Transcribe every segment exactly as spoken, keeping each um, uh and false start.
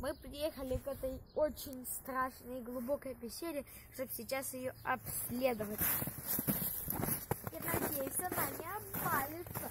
Мы приехали к этой очень страшной и глубокой пещере, чтобы сейчас ее обследовать. Я надеюсь, она не обвалится.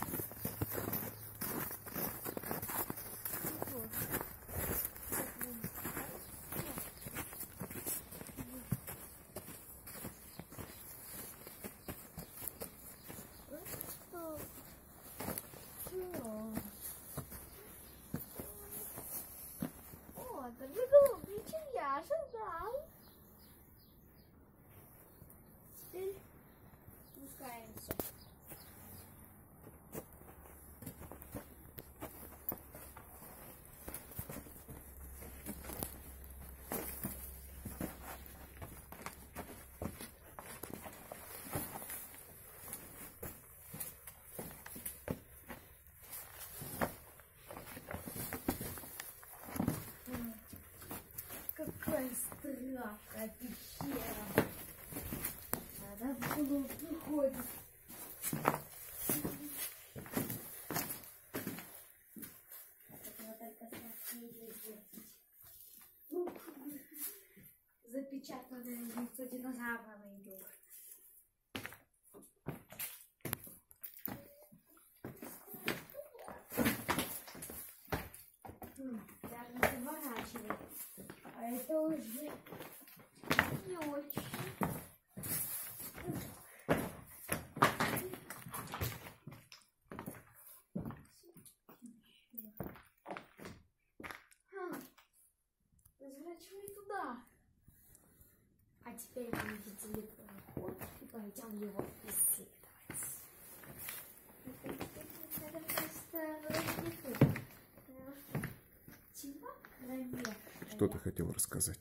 О, даже голубый, чем я ожидал. Теперь спускаемся. Какая страшная пещера. Она вглубь уходит. Это только соседей делать. Запечатанное лицо динозавра найдет. Даже не заворачивает. А это уже не очень. Разворачивай туда. А теперь мы видели проход и пойдем его исследовать. Что ты хотел рассказать?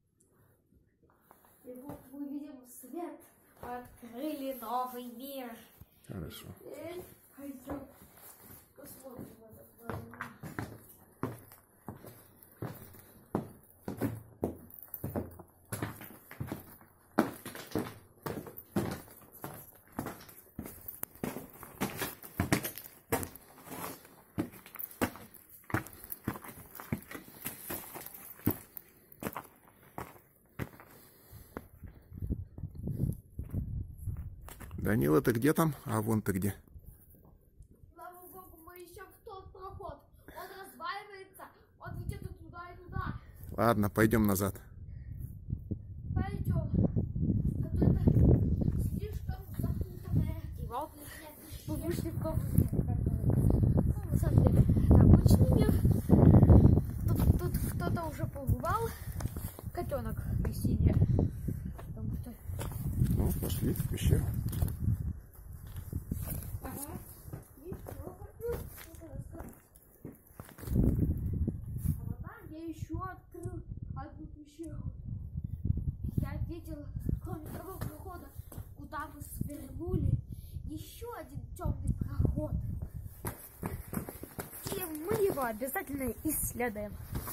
И вот мы видим свет, открыли новый мир. Хорошо. Теперь пойдем посмотрим этот новый мир. Данила, ты где там? А вон ты где? Слава Богу, мы еще в тот проход. Он разваливается, он ведет и туда, и туда. Ладно, пойдем назад. Пойдем. А то это слишком запутанное. И вот мы вышли в комнату. Ну, на самом деле, это обычный мир. Тут, тут кто-то уже побывал. Котенок на сине. Ну, пошли в пещеру. Еще открыл одну пещеру. Я видел, кроме того прохода, куда мы свернули, еще один темный проход. И мы его обязательно исследуем.